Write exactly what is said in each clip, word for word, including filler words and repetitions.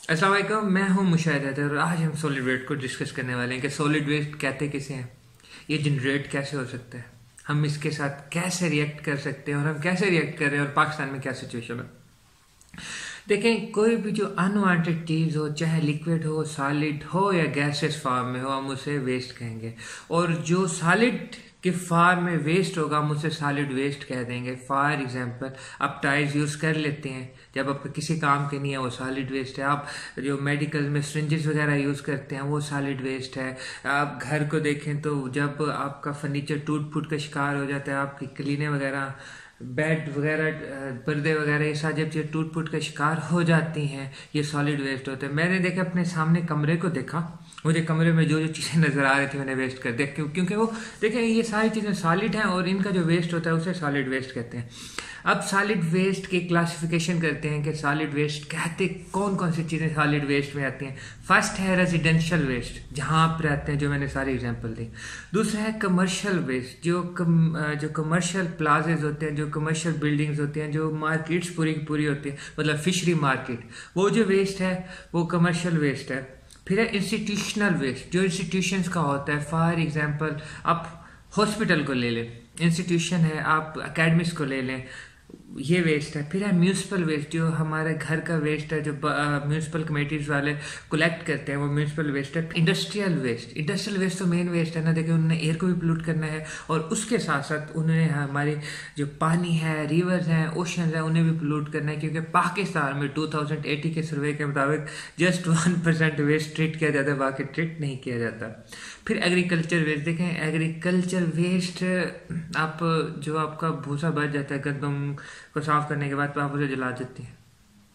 अस्सलाम वालेकुम, मैं हूं मुशाहिद हैदर और आज हम सॉलिड वेस्ट को डिस्कस करने वाले हैं कि सॉलिड वेस्ट कहते किसे हैं, ये जनरेट कैसे हो सकता है, हम इसके साथ कैसे रिएक्ट कर सकते हैं और हम कैसे रिएक्ट कर रहे हैं और पाकिस्तान में क्या सिचुएशन है। देखें, कोई भी जो अनवांटेड चीज़ हो, चाहे लिक्विड हो, सॉलिड हो या गैसेस फॉर्म में हो, हम उसे वेस्ट कहेंगे। और जो सॉलिड के फॉर्म में वेस्ट होगा हम उसे सॉलिड वेस्ट कह देंगे। फॉर एग्जांपल, आप टाइल्स यूज़ कर लेते हैं, जब आप किसी काम के नहीं है वो सॉलिड वेस्ट है। आप जो मेडिकल में सिरिंजेस वगैरह यूज़ करते हैं वो सॉलिड वेस्ट है। आप घर को देखें तो जब आपका फर्नीचर टूट फूट का शिकार हो जाता है, आपकी क्लीनें वगैरह, बेड वगैरह, पर्दे वगैरह, ये सारी जब चीज़ें टूट फूट का शिकार हो जाती हैं, ये सॉलिड वेस्ट होते हैं। मैंने देखा, अपने सामने कमरे को देखा, मुझे कमरे में जो जो चीज़ें नज़र आ रही थी मैंने वेस्ट कर दिया, क्यों क्योंकि वो देखें ये सारी चीज़ें सॉलिड हैं और इनका जो वेस्ट होता है उसे सॉलिड वेस्ट कहते हैं। अब सॉलिड वेस्ट की क्लासिफिकेशन करते हैं कि सॉलिड वेस्ट कहते कौन कौन सी चीज़ें सॉलिड वेस्ट में आती हैं। फर्स्ट है रेजिडेंशियल वेस्ट, जहाँ आप रहते हैं, जो मैंने सारी एग्जांपल दी। दूसरा है कमर्शियल वेस्ट, जो कम, जो कमर्शियल प्लाजेज होते हैं, जो कमर्शियल बिल्डिंग्स होती हैं, जो मार्केट्स पूरी की पूरी होती है, मतलब फिशरी मार्केट, वो जो वेस्ट है वो कमर्शियल वेस्ट है। फिर है इंस्टीट्यूशनल वेस्ट, जो इंस्टीट्यूशंस का होता है। फॉर एग्जांपल, आप हॉस्पिटल को ले लें, इंस्टीट्यूशन है, आप अकेडमिक्स को ले लें, ये वेस्ट है। फिर है म्यूनसिपल वेस्ट, जो हमारे घर का वेस्ट है, जो म्यूनसिपल कमेटीज वाले कलेक्ट करते हैं, वो म्यूनसिपल वेस्ट है। इंडस्ट्रियल वेस्ट, इंडस्ट्रियल वेस्ट तो मेन वेस्ट है ना, देखिए उन्होंने एयर को भी पोल्यूट करना है और उसके साथ साथ उन्होंने हमारे जो पानी है, रिवर्स हैं, ओशन है, उन्हें भी पोल्यूट करना है, क्योंकि पाकिस्तान में टू थाउजेंड एटी के सर्वे के मुताबिक just one percent waste treat किया जाता है, बाकी ट्रीट नहीं किया जाता। फिर एग्रीकल्चर वेस्ट, देखें एग्रीकल्चर वेस्ट, आप जो आपका भूसा बच जाता है गंदम को साफ करने के बाद आप उसे जला देती हैं।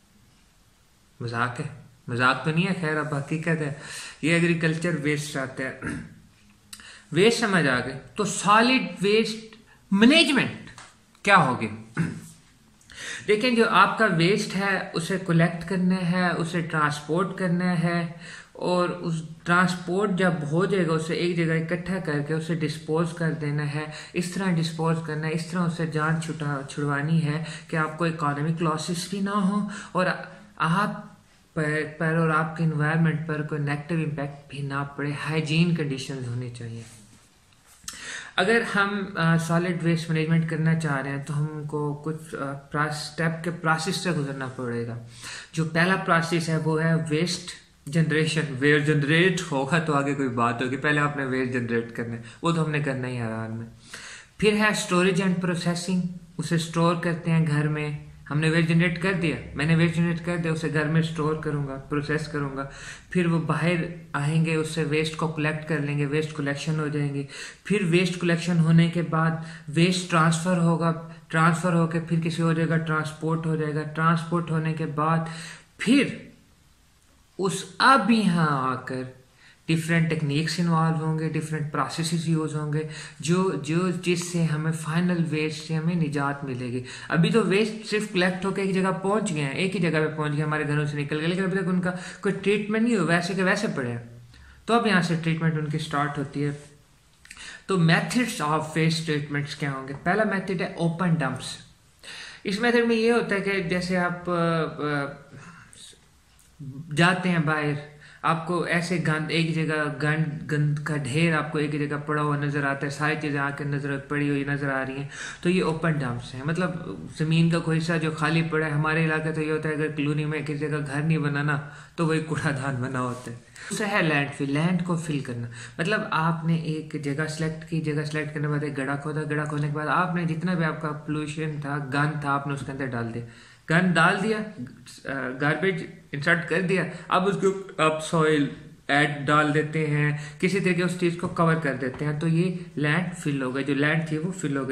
मजाक है, मजाक तो नहीं है, खैर अब हकीकत है, ये एग्रीकल्चर वेस्ट आते हैं। वेस्ट समझ आ गए, तो सॉलिड वेस्ट मैनेजमेंट क्या होगी। देखें, जो आपका वेस्ट है उसे कलेक्ट करना है, उसे ट्रांसपोर्ट करना है, और उस ट्रांसपोर्ट जब हो जाएगा उसे एक जगह इकट्ठा करके उसे डिस्पोज कर देना है। इस तरह डिस्पोज करना है, इस तरह उसे जान छुटा छुड़वानी है कि आपको इकोनॉमिक लॉसेस भी ना हो और आप पर, पर और आपके इन्वायरमेंट पर कोई नेगेटिव इम्पैक्ट भी ना पड़े। हाइजीन कंडीशंस होनी चाहिए। अगर हम सॉलिड वेस्ट मैनेजमेंट करना चाह रहे हैं तो हमको कुछ स्टेप के प्रोसेस से गुजरना पड़ेगा। जो पहला प्रोसेस है वो है वेस्ट जनरेशन। वेस्ट जनरेट होगा तो आगे कोई बात होगी, पहले आपने वेस्ट जनरेट करना है, वो तो हमने करना ही है हाल में। फिर है स्टोरेज एंड प्रोसेसिंग, उसे स्टोर करते हैं घर में। हमने वेस्ट जनरेट कर दिया, मैंने वेस्ट जनरेट कर दिया, उसे घर में स्टोर करूंगा, प्रोसेस करूंगा। फिर वो बाहर आएंगे, उससे वेस्ट को कलेक्ट कर लेंगे, वेस्ट कलेक्शन हो जाएंगे। फिर वेस्ट कलेक्शन होने के बाद वेस्ट ट्रांसफ़र होगा, ट्रांसफ़र होकर फिर किसी और जगह ट्रांसपोर्ट हो जाएगा। ट्रांसपोर्ट होने के बाद फिर उस अब यहाँ आकर डिफरेंट टेक्निक्स इन्वॉल्व होंगे, डिफरेंट प्रोसेसेस यूज होंगे, जो जो जिससे हमें फाइनल वेस्ट से हमें निजात मिलेगी। अभी तो वेस्ट सिर्फ कलेक्ट होकर एक जगह पहुंच गए हैं, एक ही जगह पे पहुंच गए, हमारे घरों से निकल गए, लेकिन अभी तक उनका कोई ट्रीटमेंट नहीं हुआ, वैसे के वैसे पड़े हैं। तो अब यहाँ से ट्रीटमेंट उनकी स्टार्ट होती है। तो मैथड्स ऑफ वेस्ट ट्रीटमेंट्स क्या होंगे। पहला मैथड है ओपन डंप्स। इस मेथड में ये होता है कि जैसे आप आ, आ, जाते हैं बाहर, आपको ऐसे गंद एक जगह गंद गंद का ढेर आपको एक जगह पड़ा हुआ नजर आता है, सारी चीजें आकर नजर पड़ी हुई नजर आ रही हैं, तो ये ओपन डंप्स हैं। मतलब जमीन का कोई हिस्सा जो खाली पड़ा है। हमारे इलाके तो ये होता है अगर कॉलोनी में किसी जगह घर नहीं बनाना तो वही कूड़ादान बना होता है। दूसरा है लैंड फिल, लैंड को फिल करना। मतलब आपने एक जगह सेलेक्ट की, जगह सेलेक्ट करने के बाद एक गड्ढा खोदा, गड्ढा खोदने के बाद आपने जितना भी आपका पोल्यूशन था, गंद था, आपने उसके अंदर डाल दिया, गन डाल दिया, गार्बेज इंसर्ट कर दिया। अब उसको आप सॉइल ऐड डाल देते हैं, किसी तरीके उस चीज़ को कवर कर देते हैं, तो ये लैंड फिल हो गई, जो लैंड थी वो फिल हो गई।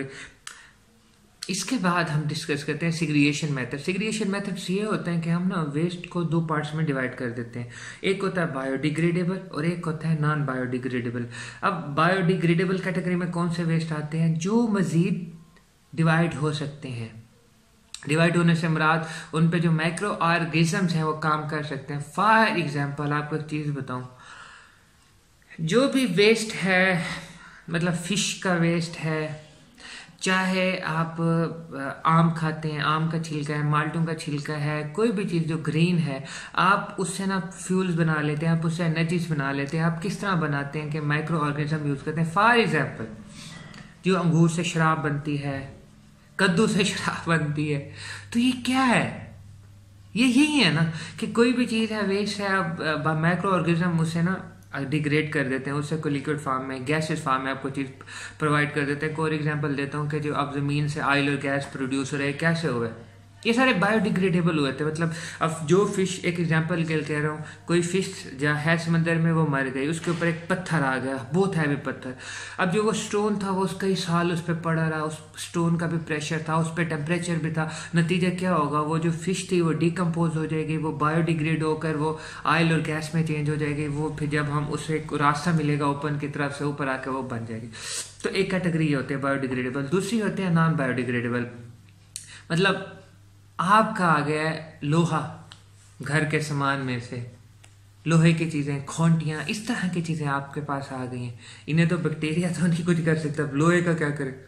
इसके बाद हम डिस्कस करते हैं सिग्रीगेशन मेथड। सिग्रीगेशन मेथड्स ये होते हैं कि हम ना वेस्ट को दो पार्ट्स में डिवाइड कर देते हैं। एक होता है बायोडिग्रेडेबल और एक होता है नॉन बायोडिग्रेडेबल। अब बायोडिग्रेडेबल कैटेगरी में कौन से वेस्ट आते हैं, जो मजीद डिवाइड हो सकते हैं। डिवाइड होने से मुराद उन पे जो माइक्रो ऑर्गेनिजम्स हैं वो काम कर सकते हैं। फॉर एग्जांपल आपको एक चीज़ बताऊं, जो भी वेस्ट है, मतलब फिश का वेस्ट है, चाहे आप आम खाते हैं, आम का छिलका है, माल्टों का छिलका है, कोई भी चीज़ जो ग्रीन है, आप उससे ना फ्यूल्स बना लेते हैं, आप उससे एनर्जीज बना लेते हैं। आप किस तरह बनाते हैं कि माइक्रो ऑर्गेनिज्म यूज़ करते हैं। फॉर एग्जाम्पल, जो अंगूर से शराब बनती है, कद्दू से शराब बनती है, तो ये क्या है? ये यही है ना कि कोई भी चीज़ है, वेस्ट है, आप माइक्रो ऑर्गेनिज्म उसे ना डिग्रेड कर देते हैं, उससे कोई लिक्विड फॉर्म में, गैसेस फॉर्म में आपको चीज़ प्रोवाइड कर देते हैं। एक और एग्जांपल देता हूँ कि जो अब ज़मीन से ऑयल और गैस प्रोड्यूस हो रहे हैं, कैसे हुए? ये सारे बायोडिग्रेडेबल हुए थे। मतलब अब जो फिश, एक एग्जांपल के कह रहा हूँ, कोई फिश जहाँ है समंदर में, वो मर गई, उसके ऊपर एक पत्थर आ गया, बहुत हैवी पत्थर। अब जो वो स्टोन था, वो कई साल उस पर पड़ा रहा, उस स्टोन का भी प्रेशर था, उस पर टेम्परेचर भी था। नतीजा क्या होगा? वो जो फिश थी वो डिकम्पोज हो जाएगी, वो बायोडिग्रेड होकर वो ऑयल और गैस में चेंज हो जाएगी। वो फिर जब हम उसे एक रास्ता मिलेगा ओपन की तरफ से, ऊपर आकर वो बन जाएगी। तो एक कैटेगरी होते हैं बायोडिग्रेडेबल। दूसरी होते हैं नॉन बायोडिग्रेडेबल। मतलब आपका आ गया है लोहा, घर के सामान में से लोहे की चीज़ें, खोंटियाँ, इस तरह की चीज़ें आपके पास आ गई हैं। इन्हें तो बैक्टीरिया तो नहीं कुछ कर सकता, लोहे का क्या करे?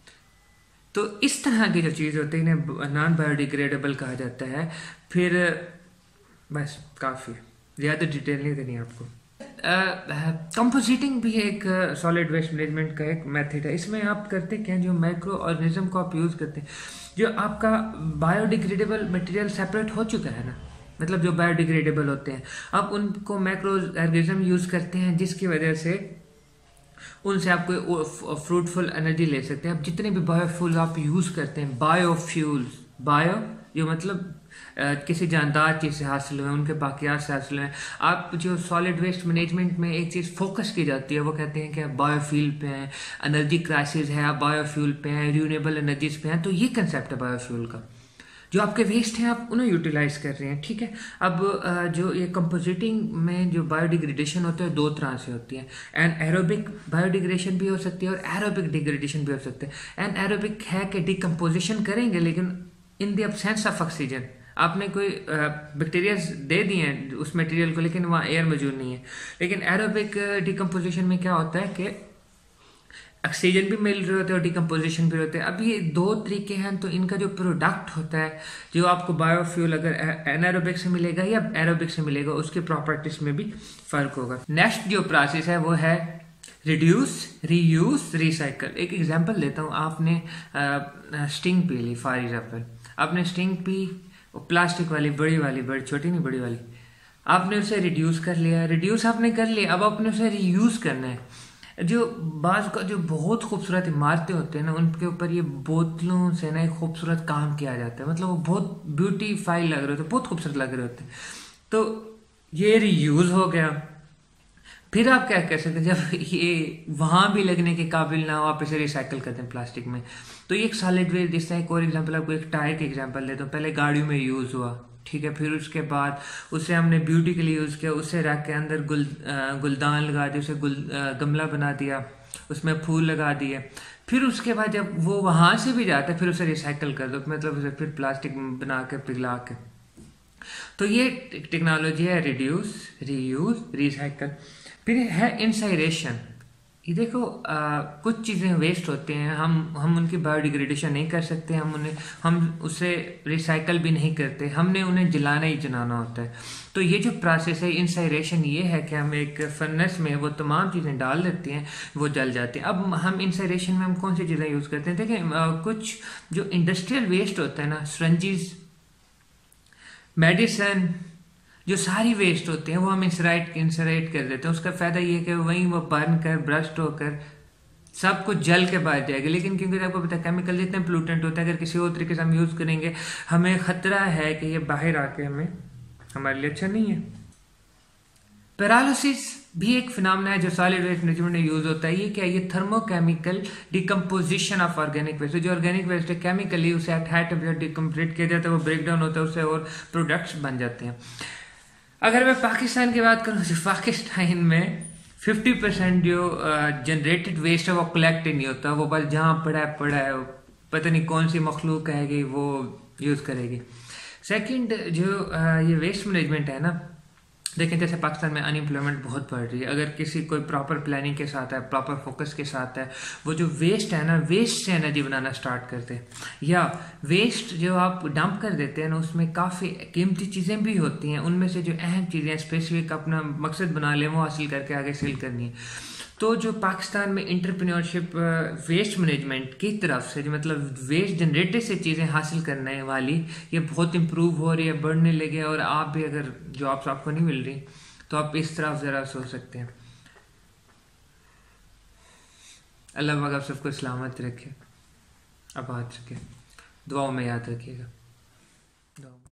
तो इस तरह की जो चीज़ होती है इन्हें नॉन बायोडिग्रेडेबल कहा जाता है। फिर बस काफ़ी ज़्यादा डिटेल नहीं देनी आपको। कंपोजिटिंग uh, भी एक सॉलिड वेस्ट मैनेजमेंट का एक मेथड है। इसमें आप करते क्या, जो माइक्रो ऑर्गेनिज्म को आप यूज़ करते हैं, जो आपका बायोडिग्रेडेबल मटेरियल सेपरेट हो चुका है ना, मतलब जो बायोडिग्रेडेबल होते हैं, आप उनको माइक्रो ऑर्गेनिज्म यूज़ करते हैं, जिसकी वजह से उनसे आप कोई फ्रूटफुल एनर्जी ले सकते हैं। आप जितने भी बायोफ्यूल आप यूज़ करते हैं, बायोफ्यूल्स, बायो जो मतलब Uh, किसी जानदार चीज़ से हासिल हुए, उनके बाकियात से हासिल हुए। आप जो सॉलिड वेस्ट मैनेजमेंट में एक चीज़ फोकस की जाती है, वो कहते हैं कि आप बायोफ्यूल पे हैं, एनर्जी क्राइसिस है, आप बायोफ्यूल पे हैं, रिन्यूएबल एनर्जीज पे हैं। तो ये कंसेप्ट है बायोफ्यूल का। जो आपके वेस्ट हैं आप उन्हें यूटिलाइज कर रहे हैं, ठीक है। अब जो ये कंपोजिटिंग में जो बायोडिग्रेडेशन होता है, दो तरह से होती है। एन एरोबिक बायोडिग्रेडेशन भी हो सकती है और एरोबिक डिग्रेडेशन भी हो सकता है। एन एरोबिक है कि डिकम्पोजिशन करेंगे लेकिन in the absence of oxygen. आपने कोई बैक्टीरिया दे दिए हैं उस मटेरियल को, लेकिन वहाँ एयर मौजूद नहीं है। लेकिन एरोबिक डिकम्पोजिशन में क्या होता है कि ऑक्सीजन भी मिल रहे होते हैं और डिकम्पोजिशन भी होते हैं। अब ये दो तरीके हैं, तो इनका जो प्रोडक्ट होता है, जो आपको बायोफ्यूल अगर एनारोबिक से मिलेगा या एरोबिक से मिलेगा, उसके प्रॉपर्टीज में भी फर्क होगा। नेक्स्ट जो प्रोसेस है वो है रिड्यूस, रीयूज, रिसाइकल। एक एग्जांपल देता हूँ। आपने स्टिंग पी ली, फॉर एग्जांपल आपने स्टिंग पी, प्लास्टिक वाली, बड़ी वाली, बड़ी छोटी नहीं, बड़ी वाली, आपने उसे रिड्यूस कर लिया। रिड्यूस आपने कर लिया, अब आपने उसे रीयूज करना है। जो बाज का जो बहुत खूबसूरत इमारतें होते हैं ना, उनके ऊपर ये बोतलों से ना एक खूबसूरत काम किया जाता है, मतलब वो बहुत ब्यूटीफाई लग रहे होते हैं, बहुत खूबसूरत लग रहे होते हैं। तो ये रीयूज हो गया। फिर आप क्या कर सकते हैं, जब ये वहां भी लगने के काबिल ना हो, आप इसे रिसाइकल करते हैं प्लास्टिक में। तो ये एक सॉलिड वेस्ट, जिसका एक और एग्जांपल आपको एक टायर का एग्जांपल देता हूँ। पहले गाड़ियों में यूज़ हुआ, ठीक है, फिर उसके बाद उसे हमने ब्यूटी के लिए यूज़ किया, उसे रख के अंदर गुल गुलदान लगा दिया, उसे गुल गमला बना दिया, उसमें फूल लगा दिए। फिर उसके बाद जब वो वहाँ से भी जाता है, फिर उसे रिसाइकल कर दो, मतलब उसे फिर प्लास्टिक बना के पिघला के। तो ये टेक्नोलॉजी है रिड्यूस, रीयूज, रिसाइकल। फिर है इंसाइरेशन। ये देखो आ, कुछ चीज़ें वेस्ट होते हैं, हम हम उनकी बायोडिग्रेडेशन नहीं कर सकते, हम उन्हें हम उसे रिसाइकल भी नहीं करते, हमने उन्हें जलाना ही जलाना होता है। तो ये जो प्रोसेस है इंसाइरेशन, ये है कि हम एक फर्नेस में वो तमाम चीज़ें डाल देते हैं, वो जल जाती हैं। अब हम इंसाइरेशन में हम कौन सी चीज़ें यूज़ करते हैं? देखिए, कुछ जो इंडस्ट्रियल वेस्ट होता है ना, सिरिंजेस, मेडिसिन, जो सारी वेस्ट होते हैं वो हम इंसराइट इंसराइट कर देते हैं। उसका फ़ायदा ये है कि वहीं वो बर्न कर, ब्रस्ट होकर सब कुछ जल के बाहर जाएगा। लेकिन क्योंकि आपको पता है केमिकल जितने प्लूटेंट होते हैं, अगर किसी और तरीके से हम यूज़ करेंगे, हमें ख़तरा है कि ये बाहर आके हमें हमारे लिए अच्छा नहीं है। पैरालिसिस भी एक फिनोमेना है जो सॉलिड वेस्ट मैनेजमेंट में यूज होता है। ये क्या है? ये thermochemical decomposition of organic waste. जो ऑर्गेनिक वेस्ट है, केमिकली उसे एट हाई टेम्परेचर डिकम्पोजिट किया जाता है, वो ब्रेक डाउन होता है, उससे और प्रोडक्ट्स बन जाते हैं। अगर मैं पाकिस्तान की बात करूँ तो पाकिस्तान में पचास परसेंट जो जनरेटेड वेस्ट है वो कलेक्ट ही नहीं होता, वो बस जहाँ पड़ा है पड़ा है, पता नहीं कौन सी मखलूक आएगी वो यूज़ करेगी। सेकंड, जो uh, ये वेस्ट मैनेजमेंट है ना, देखें जैसे पाकिस्तान में अनएम्प्लॉयमेंट बहुत बढ़ रही है, अगर किसी कोई प्रॉपर प्लानिंग के साथ है, प्रॉपर फोकस के साथ है, वो जो वेस्ट है ना, वेस्ट से एनर्जी बनाना स्टार्ट करते हैं, या वेस्ट जो आप डंप कर देते हैं ना, उसमें काफ़ी कीमती चीज़ें भी होती हैं, उनमें से जो अहम चीज़ें स्पेसिफिक अपना मकसद बना लें वो हासिल करके आगे सेल करनी है। तो जो पाकिस्तान में इंटरप्रेन्योरशिप वेस्ट मैनेजमेंट की तरफ से जो मतलब वेस्ट जनरेटेड से चीज़ें हासिल करने वाली, ये बहुत इंप्रूव हो रही है, बढ़ने लगे। और आप भी अगर जॉब्स आपको नहीं मिल रही तो आप इस तरफ ज़रा सोच सकते हैं। अल्लाह पाक आप सबको सलामत रखे, आबाद रखे, दुआओं में याद रखिएगा। दुआ